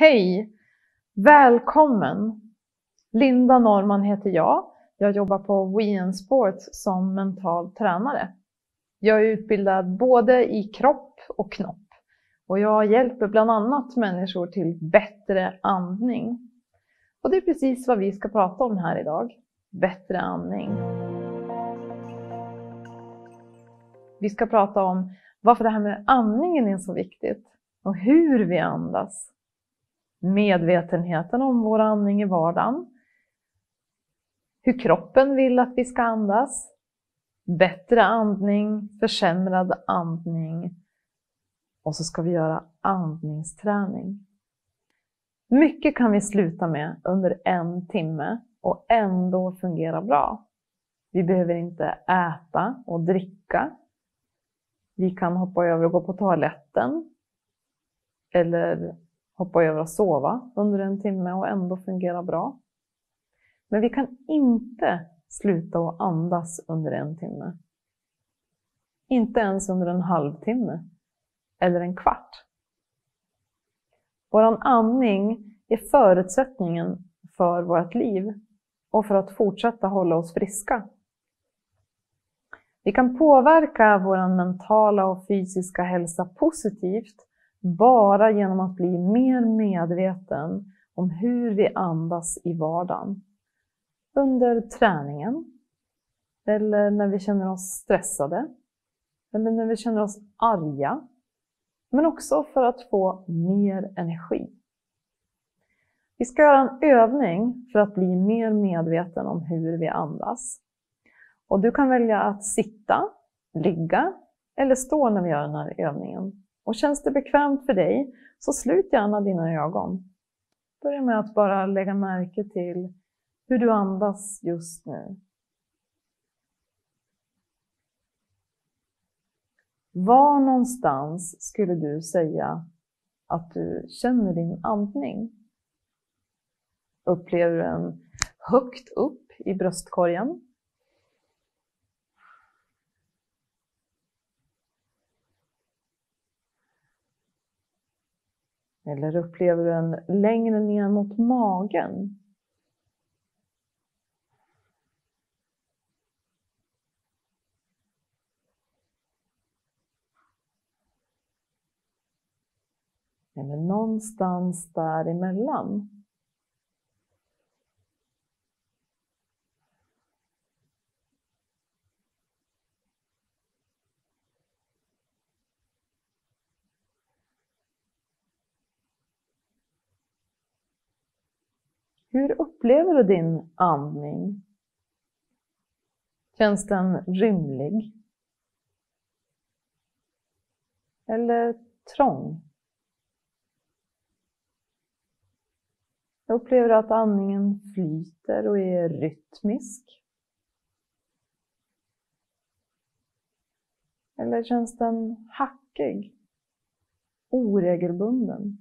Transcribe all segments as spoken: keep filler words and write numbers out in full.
Hej! Välkommen! Linda Norman heter jag. Jag jobbar på We N Sports som mental tränare. Jag är utbildad både i kropp och knopp. Och jag hjälper bland annat människor till bättre andning. Och det är precis vad vi ska prata om här idag. Bättre andning. Vi ska prata om varför det här med andningen är så viktigt. Och hur vi andas. Medvetenheten om vår andning i vardagen. Hur kroppen vill att vi ska andas. Bättre andning, försämrad andning. Och så ska vi göra andningsträning. Mycket kan vi sluta med under en timme och ändå fungera bra. Vi behöver inte äta och dricka. Vi kan hoppa över och gå på toaletten. Eller hoppa över och sova under en timme och ändå fungera bra. Men vi kan inte sluta att andas under en timme. Inte ens under en halvtimme eller en kvart. Vår andning är förutsättningen för vårt liv och för att fortsätta hålla oss friska. Vi kan påverka vår mentala och fysiska hälsa positivt bara genom att bli mer medveten om hur vi andas i vardagen. Under träningen, eller när vi känner oss stressade, eller när vi känner oss arga. Men också för att få mer energi. Vi ska göra en övning för att bli mer medveten om hur vi andas. Och du kan välja att sitta, ligga eller stå när vi gör den här övningen. Och känns det bekvämt för dig så slut gärna dina ögon. Börja med att bara lägga märke till hur du andas just nu. Var någonstans skulle du säga att du känner din andning? Upplever du den högt upp i bröstkorgen? Eller upplever du den längre ner mot magen? Eller någonstans däremellan? Hur upplever du din andning? Känns den rymlig? Eller trång? Jag upplever att andningen flyter och är rytmisk. Eller känns den hackig? Oregelbunden?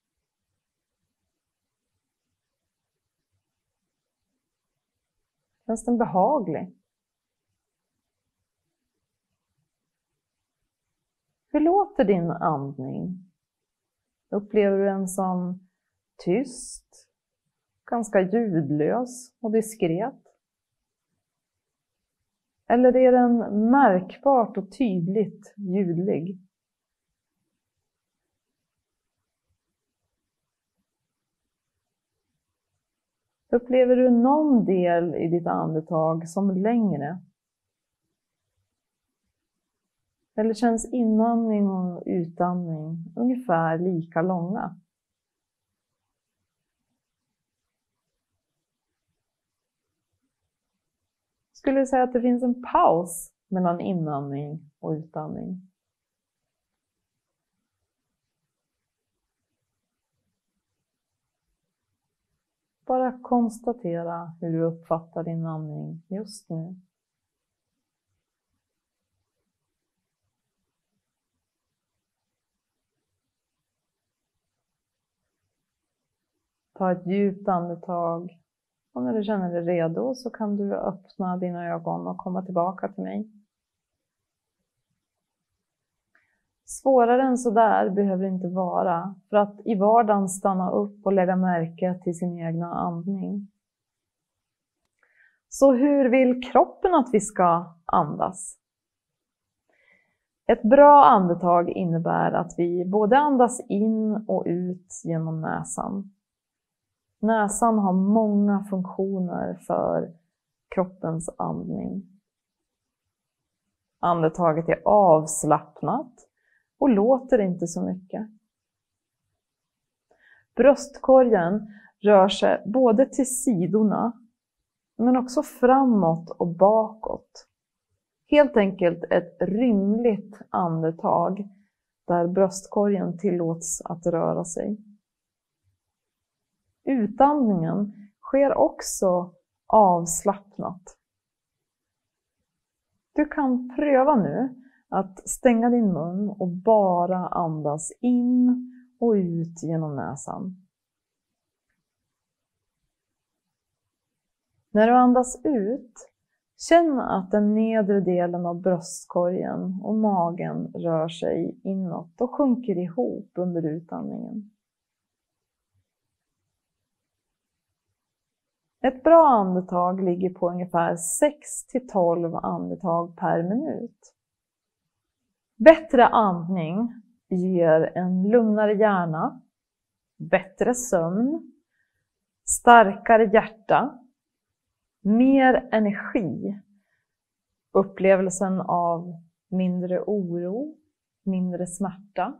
Känns den behaglig? Hur låter din andning? Upplever du den som tyst, ganska ljudlös och diskret? Eller är den märkbart och tydligt ljudlig? Upplever du någon del i ditt andetag som längre? Eller känns inandning och utandning ungefär lika långa? Skulle du säga att det finns en paus mellan inandning och utandning? Bara konstatera hur du uppfattar din andning just nu. Ta ett djupt andetag. Och när du känner dig redo så kan du öppna dina ögon och komma tillbaka till mig. Svårare än så där behöver det inte vara för att i vardagen stanna upp och lägga märke till sin egna andning. Så hur vill kroppen att vi ska andas? Ett bra andetag innebär att vi både andas in och ut genom näsan. Näsan har många funktioner för kroppens andning. Andetaget är avslappnat och låter inte så mycket. Bröstkorgen rör sig både till sidorna men också framåt och bakåt. Helt enkelt ett rymligt andetag där bröstkorgen tillåts att röra sig. Utandningen sker också avslappnat. Du kan pröva nu att stänga din mun och bara andas in och ut genom näsan. När du andas ut, känn att den nedre delen av bröstkorgen och magen rör sig inåt och sjunker ihop under utandningen. Ett bra andetag ligger på ungefär sex till tolv andetag per minut. Bättre andning ger en lugnare hjärna, bättre sömn, starkare hjärta, mer energi, upplevelsen av mindre oro, mindre smärta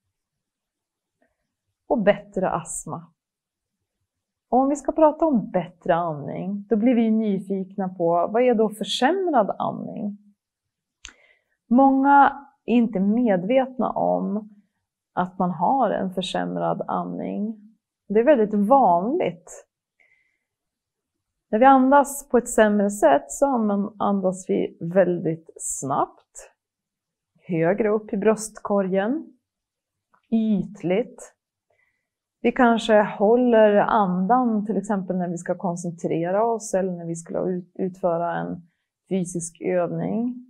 och bättre astma. Och om vi ska prata om bättre andning, då blir vi nyfikna på vad är då försämrad andning? Många är inte medvetna om att man har en försämrad andning. Det är väldigt vanligt. När vi andas på ett sämre sätt så andas vi väldigt snabbt, högre upp i bröstkorgen, ytligt. Vi kanske håller andan till exempel när vi ska koncentrera oss eller när vi ska utföra en fysisk övning.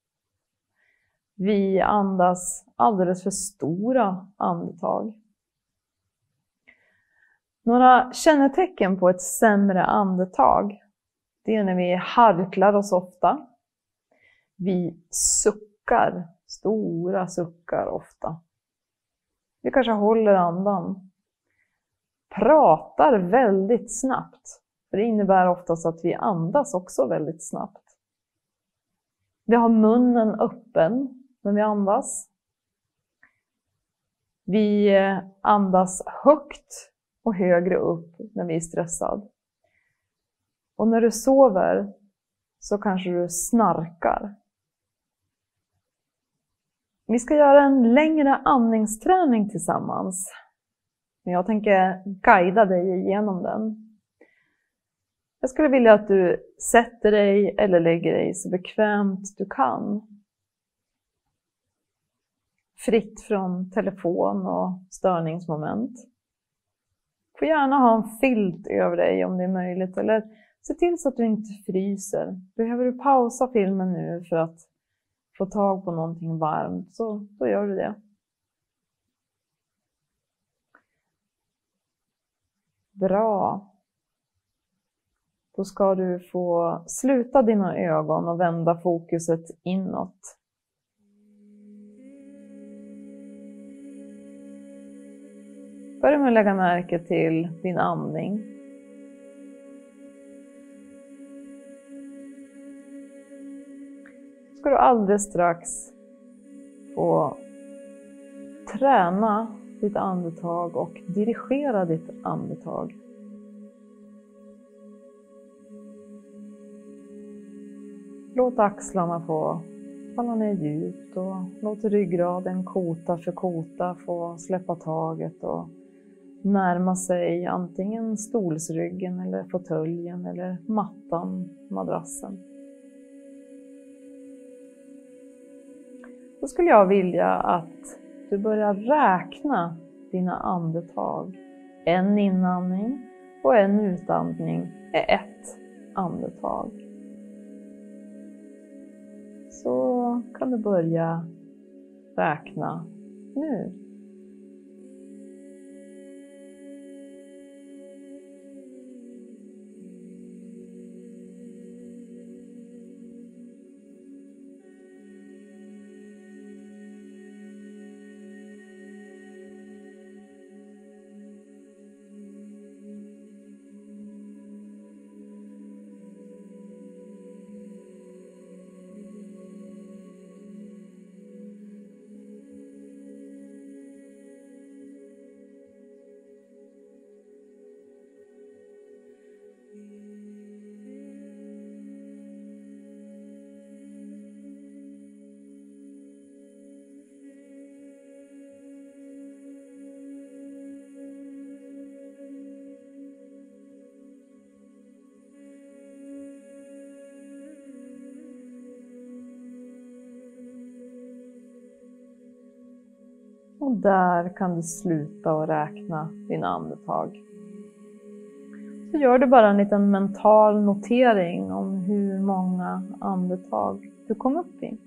Vi andas alldeles för stora andetag. Några kännetecken på ett sämre andetag, det är när vi harklar oss ofta. Vi suckar, stora suckar ofta. Vi kanske håller andan. Pratar väldigt snabbt. För det innebär oftast att vi andas också väldigt snabbt. Vi har munnen öppen när vi andas. Vi andas högt och högre upp när vi är stressade. Och när du sover så kanske du snarkar. Vi ska göra en längre andningsträning tillsammans. Jag tänker guida dig igenom den. Jag skulle vilja att du sätter dig eller lägger dig så bekvämt du kan. Fritt från telefon och störningsmoment. Du får gärna ha en filt över dig om det är möjligt. Eller se till så att du inte fryser. Behöver du pausa filmen nu för att få tag på någonting varmt så då gör du det. Bra. Då ska du få sluta dina ögon och vända fokuset inåt. Börja med att lägga märke till din andning. Ska du alldeles strax få träna ditt andetag och dirigera ditt andetag. Låt axlarna få falla ner djupt och låt ryggraden kota för kota få släppa taget och närma sig antingen stolsryggen eller fåtöljen eller mattan, madrassen. Då skulle jag vilja att du börjar räkna dina andetag. En inandning och en utandning är ett andetag. Så kan du börja räkna nu. Och där kan du sluta och räkna dina andetag. Så gör du bara en liten mental notering om hur många andetag du kom upp i.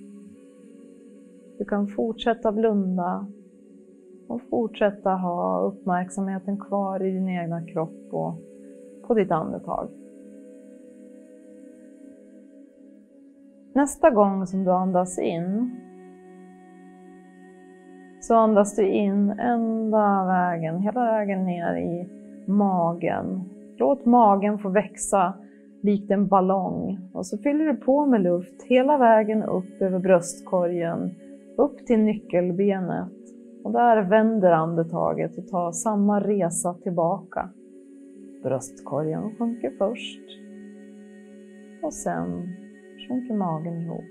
Du kan fortsätta blunda och fortsätta ha uppmärksamheten kvar i din egna kropp och på ditt andetag. Nästa gång som du andas in, så andas du in ända vägen, hela vägen ner i magen. Låt magen få växa likt en ballong. Och så fyller du på med luft hela vägen upp över bröstkorgen, upp till nyckelbenet. Och där vänder andetaget och tar samma resa tillbaka. Bröstkorgen sjunker först. Och sen sjunker magen ihop.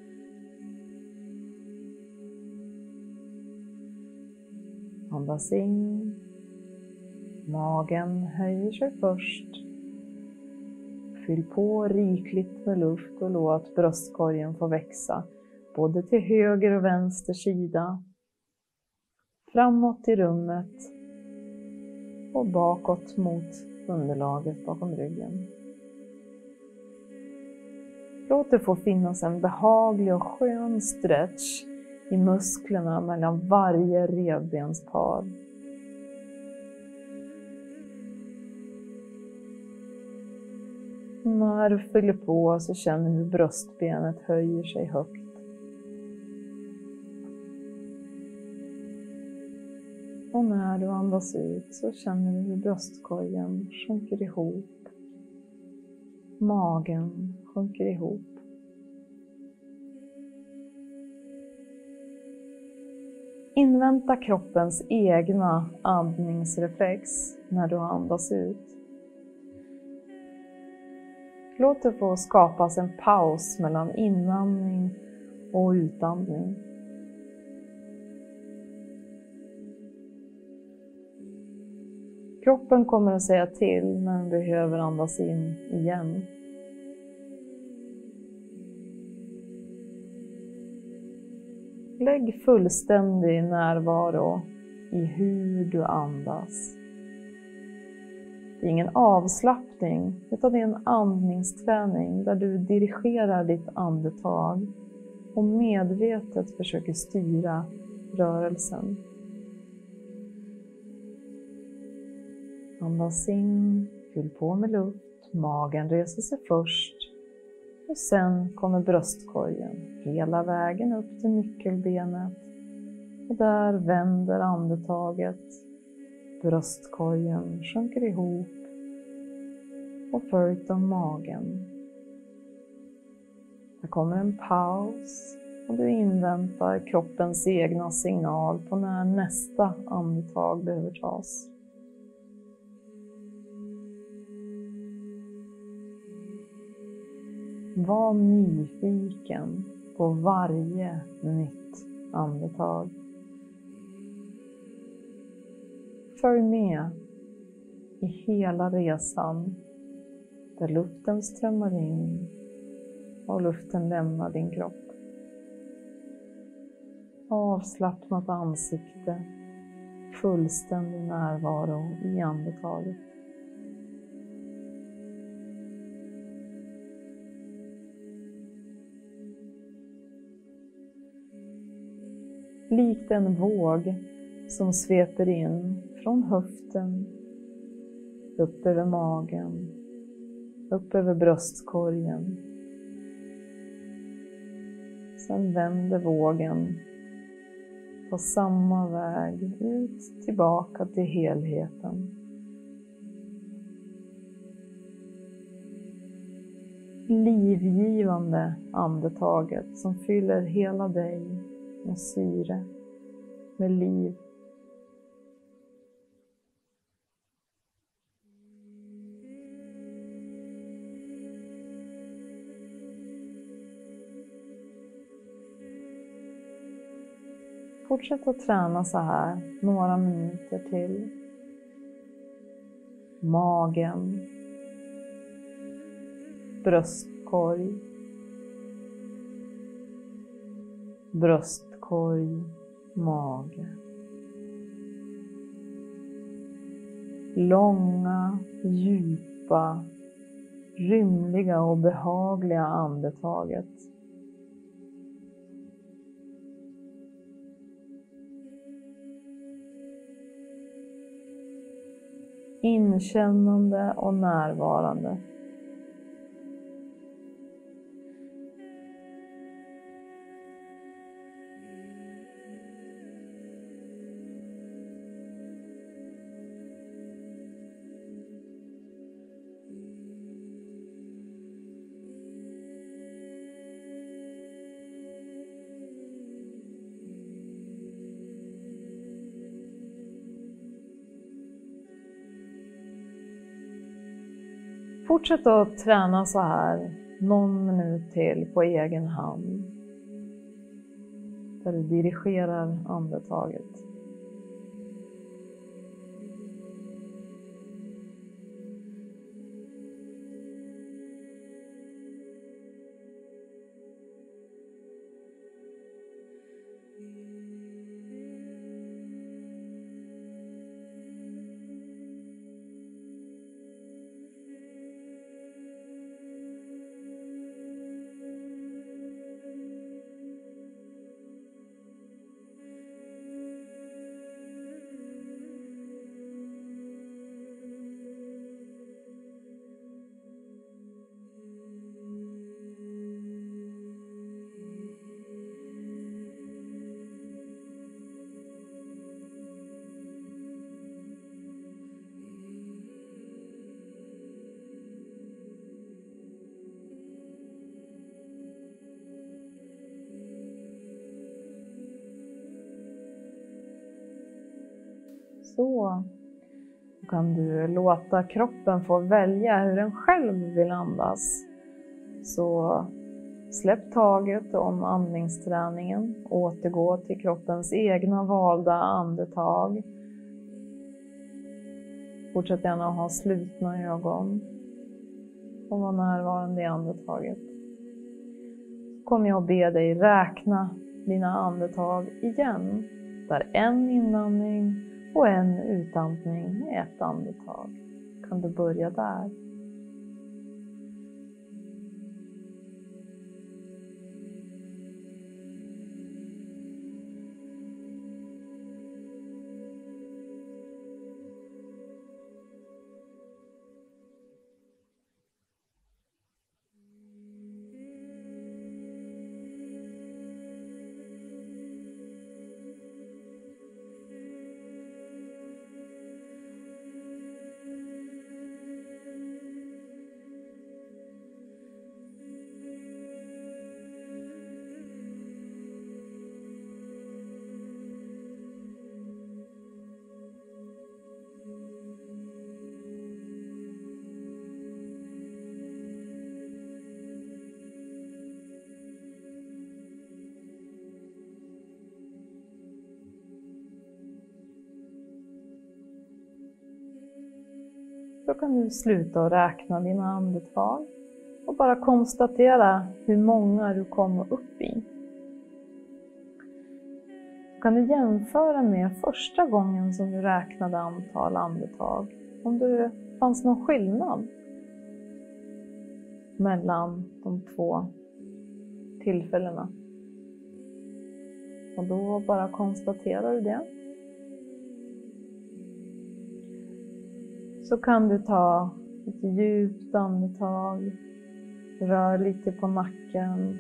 Andas in. Magen höjer sig först. Fyll på rikligt med luft och låt bröstkorgen få växa. Både till höger och vänster sida. Framåt i rummet. Och bakåt mot underlaget bakom ryggen. Låt det få finnas en behaglig och skön stretch i musklerna mellan varje revbenspar. När du fyller på så känner du hur bröstbenet höjer sig högt. Och när du andas ut så känner du hur bröstkorgen sjunker ihop. Magen sjunker ihop. Invänta kroppens egna andningsreflex när du andas ut. Låt det få skapas en paus mellan inandning och utandning. Kroppen kommer att säga till när den behöver andas in igen. Lägg fullständig närvaro i hur du andas. Det är ingen avslappning, utan det är en andningsträning där du dirigerar ditt andetag och medvetet försöker styra rörelsen. Andas in, fyll på med luft, magen reser sig först och sen kommer bröstkorgen hela vägen upp till nyckelbenet och där vänder andetaget. Bröstkorgen sjunker ihop och följt av magen. Det kommer en paus och du inväntar kroppens egna signal på när nästa andetag behöver tas. Var nyfiken på varje nytt andetag. Följ med i hela resan där luften strömmar in och luften lämnar din kropp. Avslappnat ansikte, fullständig närvaro i andetaget. likt en våg som sveper in från höften, upp över magen, upp över bröstkorgen. Sen vänder vågen på samma väg ut tillbaka till helheten. Livgivande andetaget som fyller hela dig med syre, med liv. Fortsätt att träna så här några minuter till. Magen, bröstkorg, bröstkorg, mage. Långa, djupa, rymliga och behagliga andetaget. Inkännande och närvarande. Fortsätt att träna så här någon minut till på egen hand. Där du dirigerar andetaget. Så kan du låta kroppen få välja hur den själv vill andas. Så släpp taget om andningsträningen. Återgå till kroppens egna valda andetag. Fortsätt gärna att ha slutna ögon. Och vara närvarande i andetaget. Så kommer jag att be dig räkna dina andetag igen. Där en inandning och en utandning är ett andetag. Kan du börja där? Då kan du sluta och räkna dina andetag och bara konstatera hur många du kommer upp i. Då kan du jämföra med första gången som du räknade antal andetag. Om det fanns någon skillnad mellan de två tillfällena. Och då bara konstaterar du det. Så kan du ta ett djupt andetag, rör lite på nacken,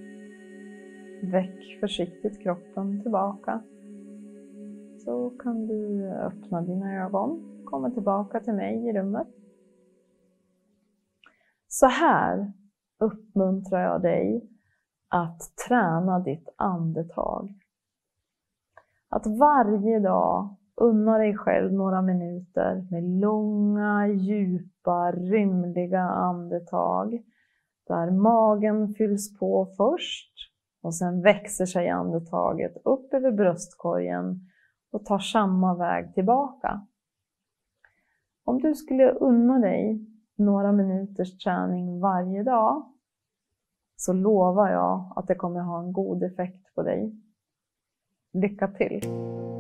väck försiktigt kroppen tillbaka. Så kan du öppna dina ögon, komma tillbaka till mig i rummet. Så här uppmuntrar jag dig att träna ditt andetag. Att varje dag unna dig själv några minuter med långa, djupa, rymliga andetag. Där magen fylls på först och sen växer sig andetaget upp över bröstkorgen och tar samma väg tillbaka. Om du skulle unna dig några minuters träning varje dag så lovar jag att det kommer ha en god effekt på dig. Lycka till!